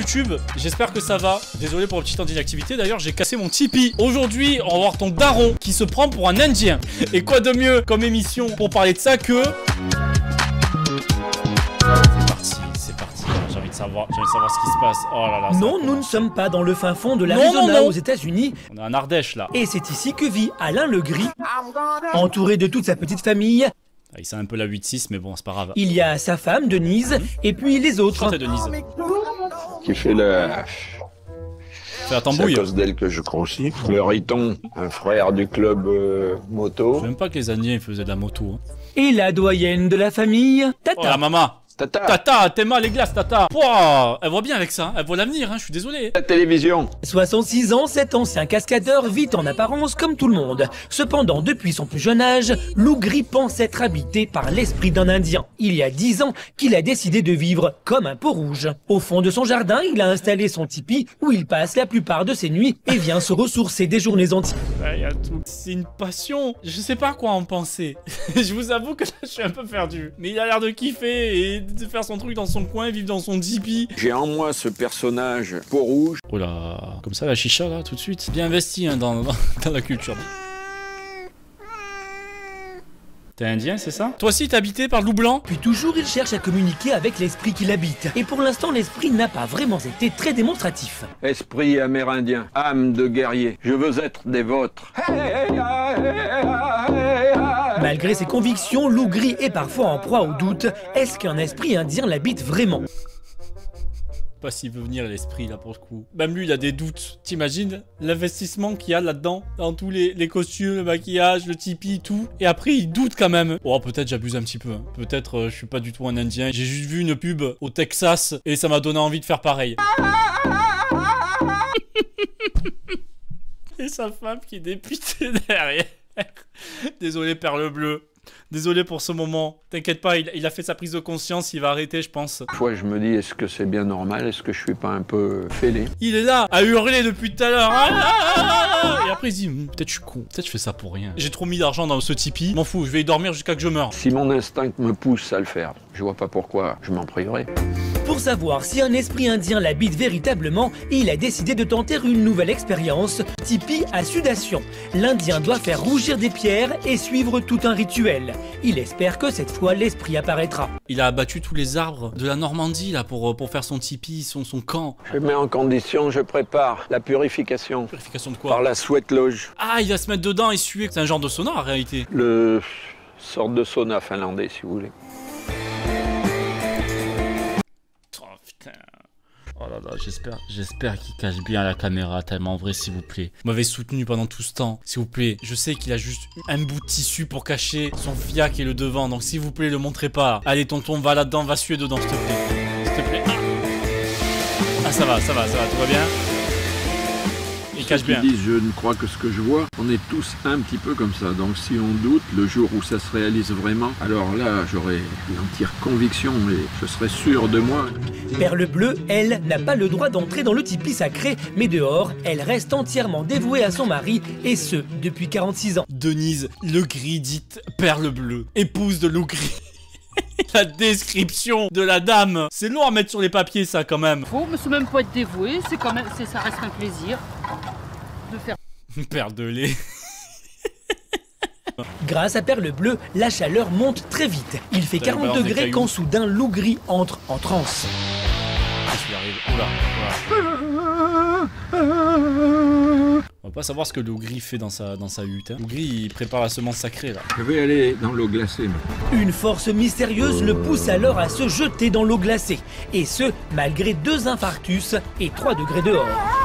YouTube. J'espère que ça va. Désolé pour le petit temps d'inactivité. D'ailleurs, j'ai cassé mon Tipeee. Aujourd'hui, on va voir ton daron qui se prend pour un Indien. Et quoi de mieux comme émission pour parler de ça que... C'est parti. J'ai envie de savoir ce qui se passe. Oh là là. Non, nous ne sommes pas dans le fin fond de l'Arizona aux États-Unis. On est en Ardèche là. Et c'est ici que vit Alain Legris, entouré de toute sa petite famille. Il sent un peu la 8-6, mais bon, c'est pas grave. Il y a sa femme, Denise, et puis les autres. Chantez Denise. Qui fait le... C'est la tambouille. C'est à cause d'elle que je grossis. Le Riton, un frère du club moto. Je sais même pas que les Indiens ils faisaient de la moto. Hein. Et la doyenne de la famille, Tata. Oh la maman. Tata, t'es mal les glaces, Tata. Pouah, elle voit bien avec ça, elle voit l'avenir, hein, je suis désolé. La télévision. 66 ans, cet ancien cascadeur vit en apparence comme tout le monde. Cependant, depuis son plus jeune âge, Legris pense être habité par l'esprit d'un Indien. Il y a 10 ans qu'il a décidé de vivre comme un peau-rouge. Au fond de son jardin, il a installé son tipi où il passe la plupart de ses nuits et vient se ressourcer des journées entières. Ouais, y a tout. C'est une passion. Je sais pas quoi en penser. Je vous avoue que là, je suis un peu perdu. Mais il a l'air de kiffer et de faire son truc dans son coin, vivre dans son tipi. J'ai en moi ce personnage peau rouge. Oh là, comme ça la chicha là, tout de suite. Bien investi hein, dans la culture. T'es indien, c'est ça? Toi aussi t'es habité par le loup blanc? Puis toujours, il cherche à communiquer avec l'esprit qui l'habite. Et pour l'instant, l'esprit n'a pas vraiment été très démonstratif. Esprit amérindien, âme de guerrier. Je veux être des vôtres. Malgré ses convictions, Legris est parfois en proie au doute. Est-ce qu'un esprit indien l'habite vraiment? Pas s'il veut venir l'esprit là pour le coup. Même lui il a des doutes. T'imagines l'investissement qu'il y a là-dedans? Dans tous les costumes, le maquillage, le tipi, tout. Et après il doute quand même. Oh peut-être j'abuse un petit peu. Hein. Peut-être je suis pas du tout un indien. J'ai juste vu une pub au Texas et ça m'a donné envie de faire pareil. Et sa femme qui est dépitée derrière. Désolé Perle Bleue. Désolé pour ce moment. T'inquiète pas, il a fait sa prise de conscience, il va arrêter, je pense. Des fois, je me dis, est-ce que c'est bien normal? Est-ce que je suis pas un peu fêlé? Il est là, à hurler depuis tout à l'heure. Et après, il se dit, peut-être je suis con, peut-être je fais ça pour rien. J'ai trop mis d'argent dans ce Tipeee, m'en fous, je vais y dormir jusqu'à que je meure. Si mon instinct me pousse à le faire, je vois pas pourquoi je m'en priverais. Pour savoir si un esprit indien l'habite véritablement, il a décidé de tenter une nouvelle expérience, Tipeee à sudation. L'Indien doit faire rougir des pierres et suivre tout un rituel. Il espère que cette fois l'esprit apparaîtra. Il a abattu tous les arbres de la Normandie là pour faire son tipi, son camp. Je mets en condition, je prépare la purification. Purification de quoi? Par la sweat lodge. Ah, il va se mettre dedans et suer. C'est un genre de sauna en réalité. Le sorte de sauna finlandais si vous voulez. Oh putain. Oh là là, j'espère qu'il cache bien la caméra, tellement en vrai, s'il vous plaît. Vous m'avez soutenu pendant tout ce temps, s'il vous plaît. Je sais qu'il a juste un bout de tissu pour cacher son fiac et le devant, donc s'il vous plaît, le montrez pas. Allez, tonton, va là-dedans, va suer dedans, s'il te plaît. S'il te plaît. Ah, ça va, tout va bien. Il cache bien. Disent, je ne crois que ce que je vois. On est tous un petit peu comme ça. Donc si on doute, le jour où ça se réalise vraiment, alors là, j'aurai l'entière conviction et je serai sûr de moi. Perle Bleue, elle, n'a pas le droit d'entrer dans le tipi sacré, mais dehors, elle reste entièrement dévouée à son mari, et ce, depuis 46 ans. Denise Legris, dite Perle Bleue, épouse de Legris. La description de la dame, c'est long à mettre sur les papiers ça quand même. Faut même pas être dévoué, c'est quand même, ça reste un plaisir de faire. Perle de lait. Grâce à Perle Bleue, la chaleur monte très vite. Il fait 40 degrés quand soudain Legris entre en transe. On va pas savoir ce que Legris fait dans sa hutte. Hein. Legris, il prépare la semence sacrée là. Je vais aller dans l'eau glacée. Une force mystérieuse le pousse alors à se jeter dans l'eau glacée. Et ce, malgré 2 infarctus et 3 degrés dehors.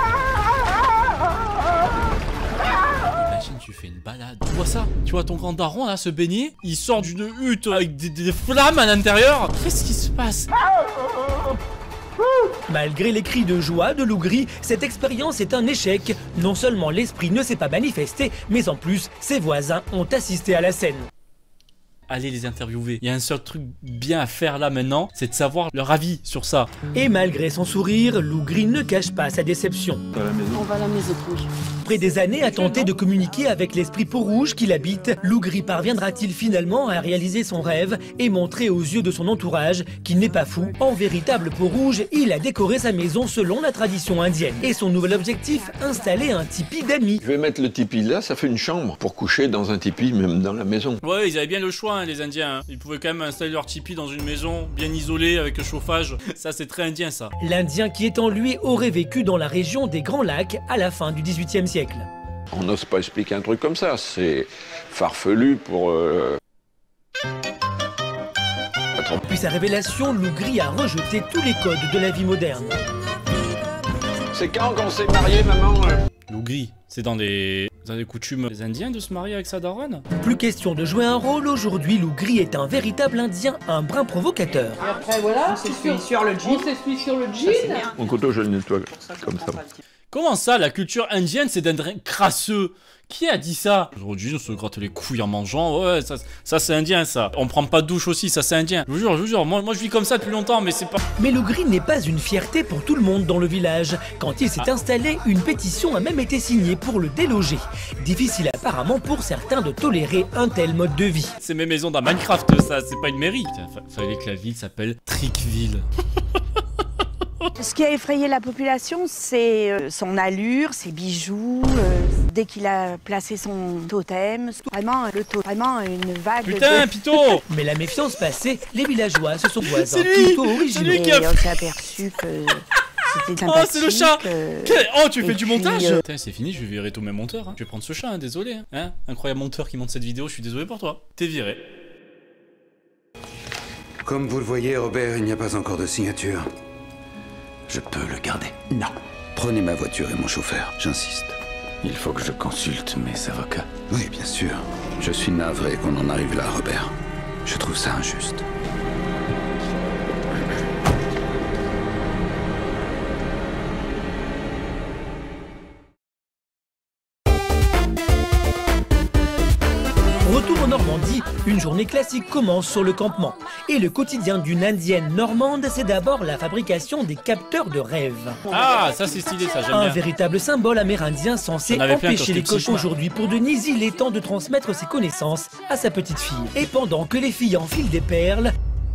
Imagine, tu fais une balade. Tu vois ça? Tu vois ton grand daron là se baigner? Il sort d'une hutte avec des flammes à l'intérieur. Qu'est-ce qui se passe? Malgré les cris de joie de Legris, cette expérience est un échec. Non seulement l'esprit ne s'est pas manifesté, mais en plus, ses voisins ont assisté à la scène. allez les interviewer. Il y a un seul truc bien à faire là maintenant, c'est de savoir leur avis sur ça. Et malgré son sourire, Lougri ne cache pas sa déception. On va à la maison, oui. Après des années à tenter de communiquer avec l'esprit peau-rouge qui l'habite, Lougri parviendra-t-il finalement à réaliser son rêve et montrer aux yeux de son entourage qu'il n'est pas fou? En véritable peau-rouge, il a décoré sa maison selon la tradition indienne. Et son nouvel objectif, installer un tipi d'amis. Je vais mettre le tipi là, ça fait une chambre pour coucher dans un tipi, même dans la maison. Ouais, ils avaient bien le choix, hein, les Indiens. Hein. Ils pouvaient quand même installer leur tipi dans une maison bien isolée avec le chauffage. Ça, c'est très indien, ça. L'Indien qui est en lui aurait vécu dans la région des Grands Lacs à la fin du XVIIIe siècle. On n'ose pas expliquer un truc comme ça, c'est farfelu pour... Puis sa révélation, Lougri a rejeté tous les codes de la vie moderne. C'est quand qu'on s'est marié, maman? Lougri, c'est dans les coutumes des Indiens de se marier avec sa daronne? Plus question de jouer un rôle, aujourd'hui Lougri est un véritable Indien, un brin provocateur. Et après, voilà, on s'essuie sur le jean. Mon couteau, je le nettoie comme ça. Comment ça, la culture indienne, c'est d'être crasseux? Qui a dit ça? Aujourd'hui, on se gratte les couilles en mangeant. Ouais, ça c'est indien, ça. On prend pas de douche aussi, ça c'est indien. Je vous jure, moi je vis comme ça depuis longtemps, mais c'est pas... Mais Lougri n'est pas une fierté pour tout le monde dans le village. Quand il s'est installé, une pétition a même été signée pour le déloger. Difficile apparemment pour certains de tolérer un tel mode de vie. C'est mes maisons dans Minecraft, ça, c'est pas une mairie. Fallait que la ville s'appelle Trickville. Ce qui a effrayé la population, c'est son allure, ses bijoux, dès qu'il a placé son totem, vraiment une vague Putain, de... Pito. Mais la méfiance passée, les villageois se sont voisins C'est lui. plutôt originaux. lui qui Et on s'est aperçu que c'était Oh, c'est le chat. Oh, tu fais Et du puis, montage. Putain, c'est fini, je vais virer tous mes monteurs. Hein. Je vais prendre ce chat, hein, désolé. Hein. Incroyable monteur qui monte cette vidéo, je suis désolé pour toi. T'es viré. Comme vous le voyez, Robert, il n'y a pas encore de signature. Je peux le garder. Non. Prenez ma voiture et mon chauffeur, j'insiste. Il faut que je consulte mes avocats. Oui, bien sûr. Je suis navré qu'on en arrive là, Robert. Je trouve ça injuste. Retour en Normandie, une journée classique commence sur le campement. Et le quotidien d'une Indienne normande, c'est d'abord la fabrication des capteurs de rêve. Ah, ça c'est stylé, ça j'aime Un bien. véritable symbole amérindien censé J'en avais plein quand empêcher les j'étais petit. cochons. Aujourd'hui, pour Denise, il est temps de transmettre ses connaissances à sa petite fille. Et pendant que les filles enfilent des perles,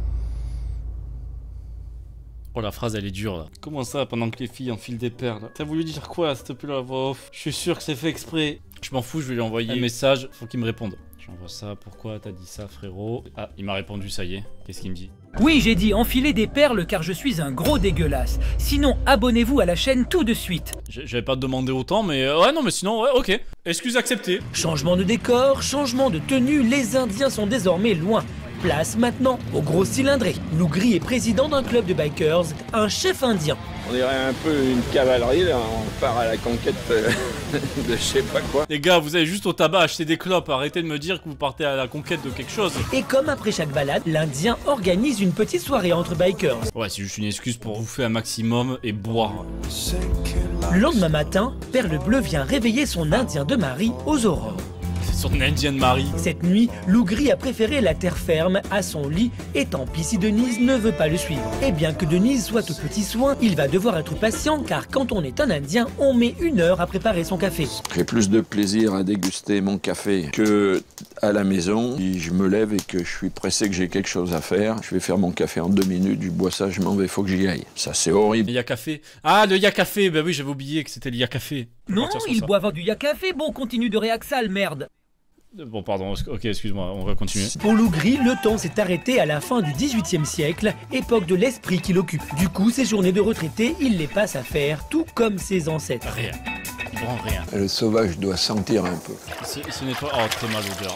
Oh, la phrase elle est dure là. Comment ça, pendant que les filles enfilent des perles? T'as voulu dire quoi, s'il te plaît, la voix off? Je suis sûr que c'est fait exprès. Je m'en fous, je vais lui envoyer un message, faut qu'il me réponde. J'envoie ça, pourquoi t'as dit ça, frérot? Ah, il m'a répondu, ça y est. Qu'est-ce qu'il me dit? oui, j'ai dit enfiler des perles car je suis un gros dégueulasse. Sinon, abonnez-vous à la chaîne tout de suite. J'avais pas demandé autant, mais ouais, non, mais sinon, ouais, ok. Excuse acceptée. Changement de décor, changement de tenue, les Indiens sont désormais loin. Place maintenant au gros cylindré. Lougri est président d'un club de bikers, un chef indien. On dirait un peu une cavalerie, là. On part à la conquête de je sais pas quoi. Les gars, vous allez juste au tabac acheter des clopes. Arrêtez de me dire que vous partez à la conquête de quelque chose. Et comme après chaque balade, l'Indien organise une petite soirée entre bikers. Ouais, c'est juste une excuse pour bouffer un maximum et boire. Le lendemain matin, Perle Bleue vient réveiller son Indien de mari aux aurores. C'est son Indienne Marie. Cette nuit, Lougri a préféré la terre ferme à son lit, et tant pis si Denise ne veut pas le suivre. Et bien que Denise soit au petit soin, il va devoir être patient car quand on est un Indien, on met 1 heure à préparer son café. J'ai plus de plaisir à déguster mon café que à la maison. Si je me lève et que je suis pressé, que j'ai quelque chose à faire, je vais faire mon café en 2 minutes, je bois ça, je m'en vais, faut que j'y aille. Ça c'est horrible. Le Yakafé. Ah, le Yakafé. Bah oui, j'avais oublié que c'était le Yakafé. Non, ils boivent du Yakafé, bon, continue de réaxal, merde. Bon, pardon, ok, excuse-moi, on va continuer. Pour Lougri, le temps s'est arrêté à la fin du XVIIIe siècle, époque de l'esprit qui l'occupe. Du coup, ses journées de retraité, il les passe à faire, tout comme ses ancêtres. Rien. Il prend rien. Le sauvage doit sentir un peu. Ce nettoie. Oh, très mal l'odeur.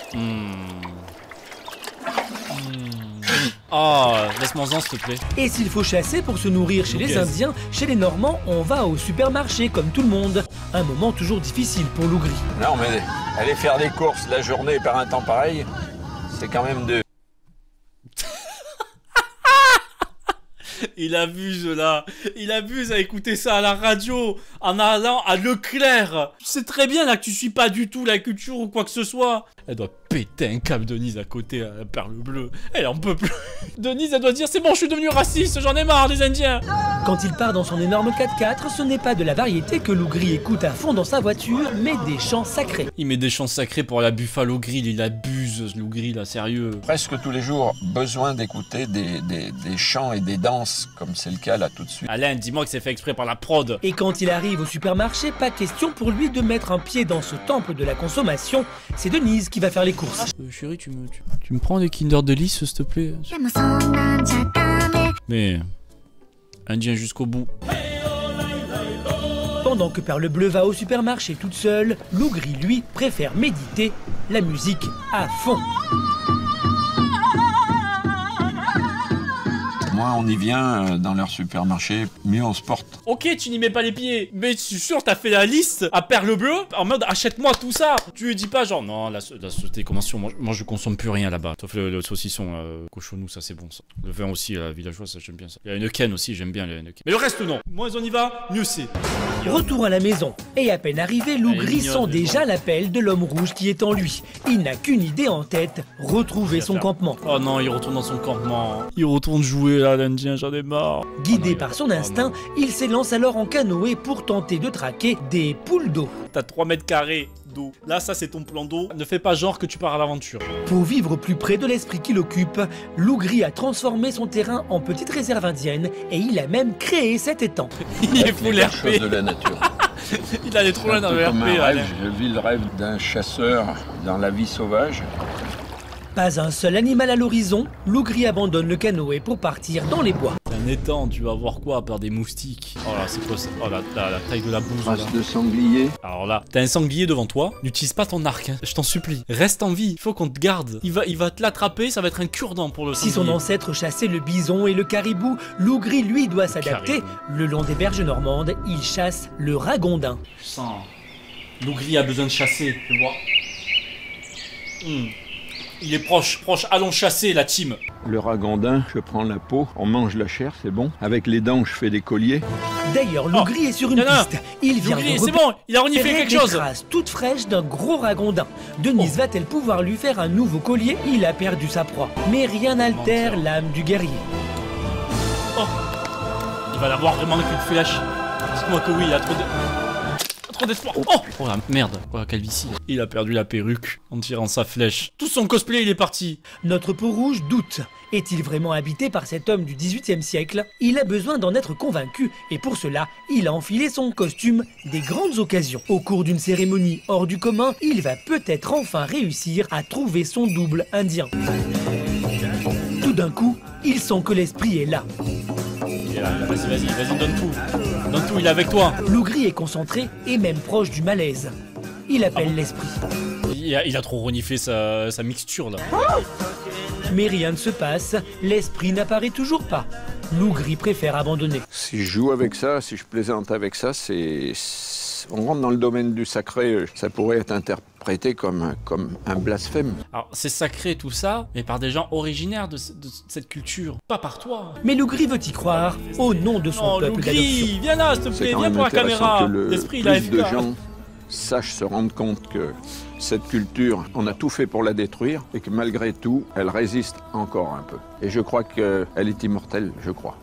Oh, laisse-moi-en, s'il te plaît. Et s'il faut chasser pour se nourrir chez les Indiens, chez les Normands, on va au supermarché comme tout le monde. Un moment toujours difficile pour Lougri. Non mais aller faire des courses la journée par un temps pareil, c'est quand même de... Il abuse là. Il abuse à écouter ça à la radio en allant à Leclerc. Tu sais très bien là que tu suis pas du tout la culture ou quoi que ce soit. Elle doit péter un câble, Denise, à côté à la perle bleue. Elle en peut plus. Denise, elle doit dire c'est bon, je suis devenu raciste, j'en ai marre des Indiens. Quand il part dans son énorme 4x4, ce n'est pas de la variété que Lou Gris écoute à fond dans sa voiture, mais des chants sacrés. Il met des chants sacrés pour la Buffalo Grill, il abuse, Lou Gris là, sérieux. Presque tous les jours, besoin d'écouter des chants et des danses, comme c'est le cas là tout de suite. Alain, dis-moi que c'est fait exprès par la prod. Et quand il arrive au supermarché, pas question pour lui de mettre un pied dans ce temple de la consommation. C'est Denise qui va faire les courses. Chérie, tu me prends des Kinder Delice, s'il te plaît? Mais... Indien jusqu'au bout. Pendant que Perle Bleue va au supermarché toute seule, Lou Gris, lui, préfère méditer, la musique à fond. Moins on y vient dans leur supermarché, mieux on se porte. Ok, tu n'y mets pas les pieds, mais je suis sûr t'as fait la liste à Perle Bleue en mode achète-moi tout ça. Tu lui dis pas genre non, la société convention, moi je consomme plus rien là-bas. Sauf le saucisson cochonou, ça c'est bon ça. Le vin aussi, villageois, ça j'aime bien ça. Il y a une Ken aussi, j'aime bien les Ken. Mais le reste non. Moins on y va, mieux c'est. Retour à la maison. Et à peine arrivé, Lou Gris sent déjà l'appel de l'homme rouge qui est en lui. Il n'a qu'une idée en tête, retrouver son campement. Oh non, il retourne dans son campement. Il retourne jouer là, l'Indien, j'en ai marre. Guidé par son instinct, il s'élance alors en canoë pour tenter de traquer des poules d'eau. T'as 3 mètres carrés d'eau. Là, ça c'est ton plan d'eau. Ne fais pas genre que tu pars à l'aventure. Pour vivre plus près de l'esprit qui l'occupe, Lou Gris a transformé son terrain en petite réserve indienne et il a même créé cet étang. Il est fou l'RP de la nature. Il allait trop loin dans le Comme RP. un rêve, je vis le rêve d'un chasseur dans la vie sauvage. Pas un seul animal à l'horizon, Lou Gris abandonne le canoë pour partir dans les bois. C'est un étang, tu vas voir quoi à part des moustiques. Oh là, c'est quoi ça? Oh là, la taille de la bouse là. Trace de sanglier. Alors là, t'as un sanglier devant toi, n'utilise pas ton arc, hein. Je t'en supplie. Reste en vie, il faut qu'on te garde. Il va te l'attraper, ça va être un cure-dent pour le sanglier. Si son ancêtre chassait le bison et le caribou, Lou Gris, lui, doit s'adapter. Le long des berges normandes, il chasse le ragondin. Je sens... Lou Gris a besoin de chasser, tu vois. Il est proche, allons chasser la team. Le ragondin, je prends la peau, on mange la chair, c'est bon. Avec les dents, je fais des colliers. D'ailleurs, Lou Gris est sur une piste. Il vient de c'est bon, il a reniflé quelque chose. Des traces toutes fraîches d'un gros ragondin. Denise va-t-elle pouvoir lui faire un nouveau collier? Il a perdu sa proie. Mais rien n'altère l'âme du guerrier. Oh, il va l'avoir vraiment avec une flèche. Dites-moi que oui, il a trop d'espoir. Oh la merde, oh la calvitie. Il a perdu la perruque en tirant sa flèche. Tout son cosplay, il est parti. Notre peau rouge doute. Est-il vraiment habité par cet homme du XVIIIe siècle? Il a besoin d'en être convaincu et pour cela, il a enfilé son costume des grandes occasions. Au cours d'une cérémonie hors du commun, il va peut-être enfin réussir à trouver son double indien. Tout d'un coup, il sent que l'esprit est là. Vas-y, donne tout. Donne tout, il est avec toi. Lou Gris est concentré et même proche du malaise. Il appelle l'esprit. Il a trop reniflé sa mixture là. Mais rien ne se passe, l'esprit n'apparaît toujours pas. Lou Gris préfère abandonner. Si je joue avec ça, si je plaisante avec ça, on rentre dans le domaine du sacré, ça pourrait être interprété comme un blasphème. Alors c'est sacré tout ça, mais par des gens originaires de cette culture, pas par toi. Mais Lou Gris veut y croire, au nom de son peuple d'adoption. Viens là s'il te plaît, viens pour la caméra. L'esprit il a plus de gens sachent se rendre compte que cette culture, on a tout fait pour la détruire et que malgré tout, elle résiste encore un peu. Et je crois qu'elle est immortelle, je crois.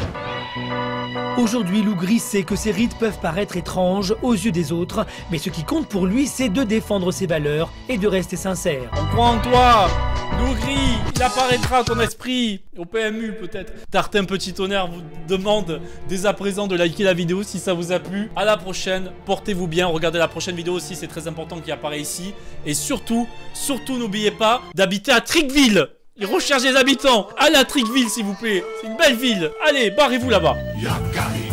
Aujourd'hui, Lou Gris sait que ses rites peuvent paraître étranges aux yeux des autres, mais ce qui compte pour lui, c'est de défendre ses valeurs et de rester sincère. On croit en toi, Lou Gris, il apparaîtra ton esprit, au PMU peut-être. Tartin Petit Tonnerre vous demande dès à présent de liker la vidéo si ça vous a plu. À la prochaine, portez-vous bien, regardez la prochaine vidéo aussi, c'est très important qui apparaît ici. Et surtout, n'oubliez pas d'habiter à Trickville. Il recherche des habitants. Allez à Trickville s'il vous plaît. C'est une belle ville. Allez, barrez-vous là-bas.